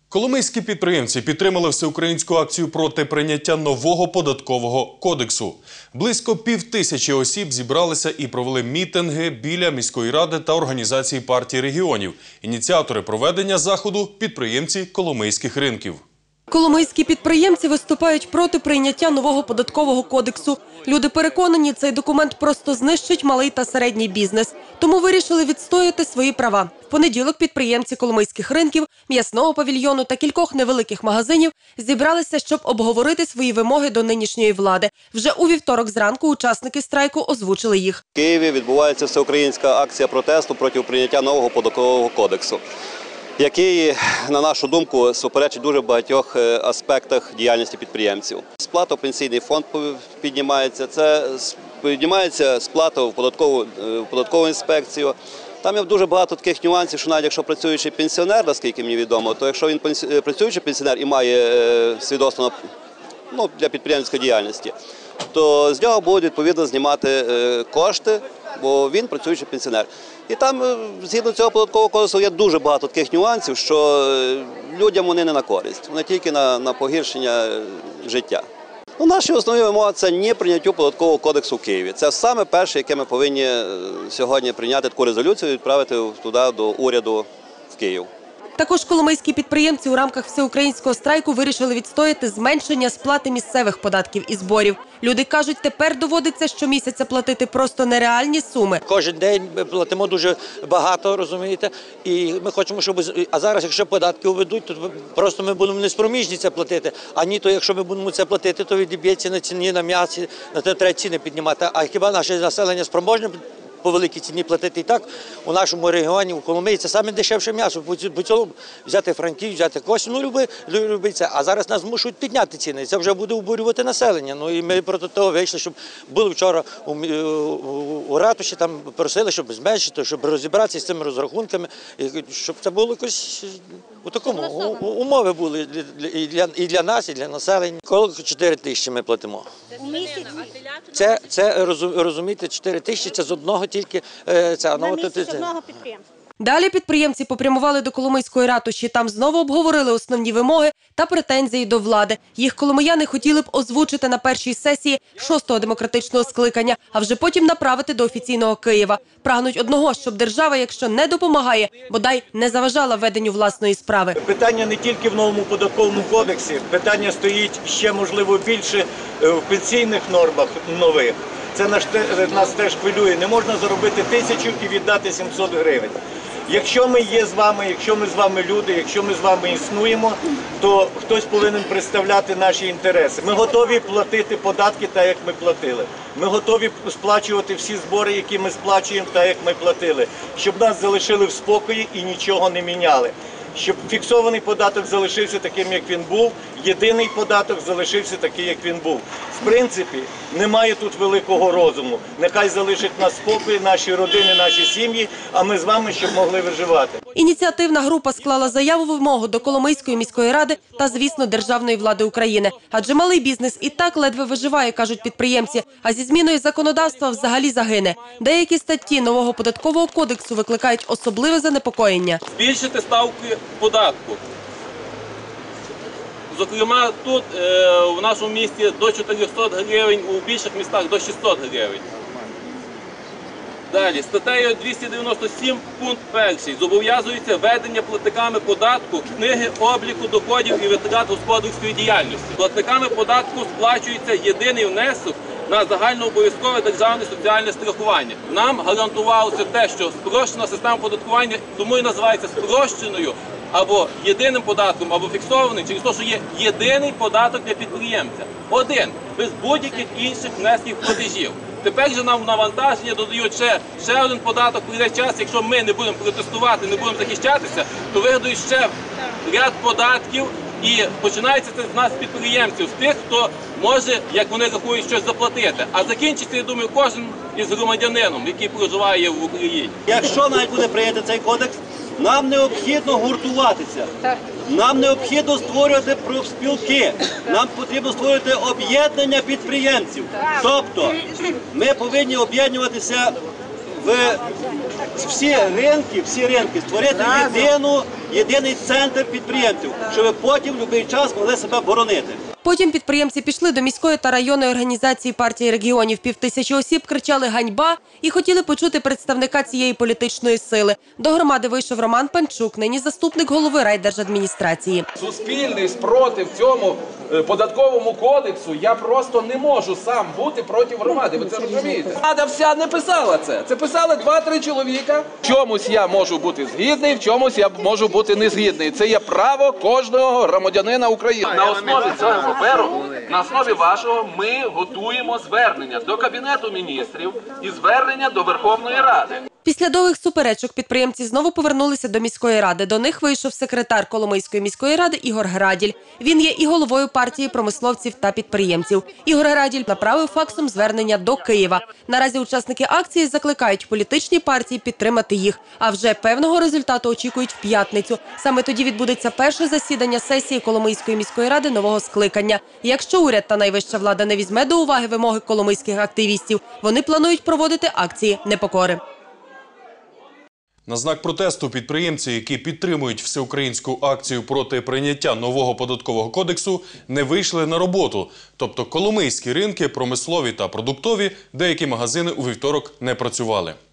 Коломийські підприємці підтримали всеукраїнську акцію проти прийняття нового податкового кодексу. Близько 5000 осіб зібралися і провели мітинги біля міської ради та організації партії регіонів. Ініціатори проведення заходу – підприємці коломийських ринків. Коломийські підприємці виступають проти прийняття нового податкового кодексу. Люди переконані, цей документ просто знищить малий та середній бізнес. Тому вирішили відстояти свої права. В понеділок підприємці коломийських ринків, м'ясного павільйону та кількох невеликих магазинів зібралися, щоб обговорити свої вимоги до нинішньої влади. Вже у вівторок зранку учасники страйку озвучили їх. В Києві відбувається всеукраїнська акція протесту проти прийняття нового податкового кодексу, який, на нашу думку, суперечить дуже багатьох аспектах діяльності підприємців. Сплата в пенсійний фонд піднімається сплата в податкову інспекцію. Там є дуже багато таких нюансів, що навіть якщо працюючий пенсіонер, наскільки мені відомо, то якщо він працюючий пенсіонер і має свідоцтво для підприємницької діяльності, то з нього будуть відповідно знімати кошти, бо він працюючий пенсіонер. І там, згідно цього податкового кодексу, є дуже багато таких нюансів, що людям вони не на користь, вони тільки на погіршення життя. Наші основні вимоги – це не прийняття податкового кодексу в Києві. Це саме перше, яке ми повинні сьогодні прийняти таку резолюцію і відправити туди до уряду в Київ. Також коломийські підприємці у рамках всеукраїнського страйку вирішили відстояти зменшення сплати місцевих податків і зборів. Люди кажуть, тепер доводиться щомісяця платити просто нереальні суми. Кожен день ми платимо дуже багато, розумієте, і ми хочемо, щоб... А зараз, якщо податки введуть, то просто ми будемо неспроможні це платити. А ні, то якщо ми будемо це платити, то відіб'ється на ціні, на м'ясі, на те треба ціни піднімати. А хіба наше населення спроможне по великій ціні платити? І так у нашому регіоні, у Коломиї, це саме дешевше м'ясо. По цьому взяти Франківськ, взяти когось, любить це. А зараз нас змушують підняти ціни. Це вже буде обурювати населення. І ми проти того вийшли, щоб були вчора у ратуші, там просили, щоб зменшити, щоб розібратися з цими розрахунками, щоб це було якось у такому, умови були і для нас, і для населення. Коло 4 тисячі ми платимо. Це розумієте, 4 тисячі – це з одного тільки одного підприємства. Далі підприємці попрямували до Коломийської ратуші. Там знову обговорили основні вимоги та претензії до влади. Їх коломияни хотіли б озвучити на першій сесії 6-го демократичного скликання, а вже потім направити до офіційного Києва. Прагнуть одного, щоб держава, якщо не допомагає, бодай не заважала веденню власної справи. Питання не тільки в новому податковому кодексі, питання стоїть ще, можливо, більше в пенсійних нормах нових. Це нас теж хвилює. Не можна заробити 1000 і віддати 700 гривень. Якщо ми є з вами, якщо ми з вами люди, якщо ми з вами існуємо, то хтось повинен представляти наші інтереси. Ми готові платити податки так, як ми платили. Ми готові сплачувати всі збори, які ми сплачуємо, так, як ми платили. Щоб нас залишили в спокої і нічого не міняли. Щоб фіксований податок залишився таким, як він був, єдиний податок залишився такий, як він був. В принципі, немає тут великого розуму. Нехай залишать нас спокій, наші родини, наші сім'ї, а ми з вами, щоб могли виживати. Ініціативна група склала заяву-вимогу до Коломийської міської ради та, звісно, державної влади України. Адже малий бізнес і так ледве виживає, кажуть підприємці, а зі зміною законодавства взагалі загине. Деякі статті нового податкового кодексу викликають особливе занепокоєння. Збільшити ставки податку. Зокрема, тут в нашому місті до 400 гривень, у більших містах до 600 гривень. Далі, статтею 297 пункт 1. Зобов'язується ведення платниками податку книги обліку доходів і витрат господарської діяльності. Платниками податку сплачується єдиний внесок на загальнообов'язкове державне соціальне страхування. Нам гарантувалося те, що спрощена система податкування тому і називається спрощеною, або єдиним податком, або фіксованим, через те, що є єдиний податок для підприємця. Один, без будь-яких інших внесків платежів. Тепер же нам в навантаження додають ще один податок. Прийде час, якщо ми не будемо протестувати, не будемо захищатися, то вигадають ще ряд податків і починається це з нас, підприємців, з тих, хто може, як вони рахують, щось заплатити. А закінчиться, я думаю, кожен із громадянином, який проживає в Україні. Якщо навіть буде прийнятий цей кодекс, нам необхідно гуртуватися, нам необхідно створювати профспілки, нам потрібно створювати об'єднання підприємців. Тобто ми повинні об'єднуватися в всі ринки, створити єдину єдиний центр підприємців, щоб потім в будь-який час могли себе боронити. Потім підприємці пішли до міської та районної організації партії регіонів. 5000 осіб кричали «Ганьба» і хотіли почути представника цієї політичної сили. До громади вийшов Роман Панчук, нині заступник голови райдержадміністрації. Суспільний спротив цьому податковому кодексу, я просто не можу сам бути проти громади, ви це розумієте? Влада вся не писала це. Це писали 2-3 чоловіка. В чомусь я можу бути згідний, в чомусь я можу бути незгідний. Це є право кожного громадянина України. На основі цього паперу, на основі вашого, ми готуємо звернення до Кабінету міністрів і звернення до Верховної Ради. Після довгих суперечок підприємці знову повернулися до міської ради. До них вийшов секретар Коломийської міської ради Ігор Граділь. Він є і головою партії промисловців та підприємців. Ігор Граділь направив факсом звернення до Києва. Наразі учасники акції закликають політичні партії підтримати їх. А вже певного результату очікують в п'ятницю. Саме тоді відбудеться перше засідання сесії Коломийської міської ради нового скликання. Якщо уряд та найвища влада не візьме до уваги вимоги коломийських активістів, вони планують проводити акції непокори. На знак протесту підприємці, які підтримують всеукраїнську акцію проти прийняття нового податкового кодексу, не вийшли на роботу. Тобто коломийські ринки, промислові та продуктові, деякі магазини у вівторок не працювали.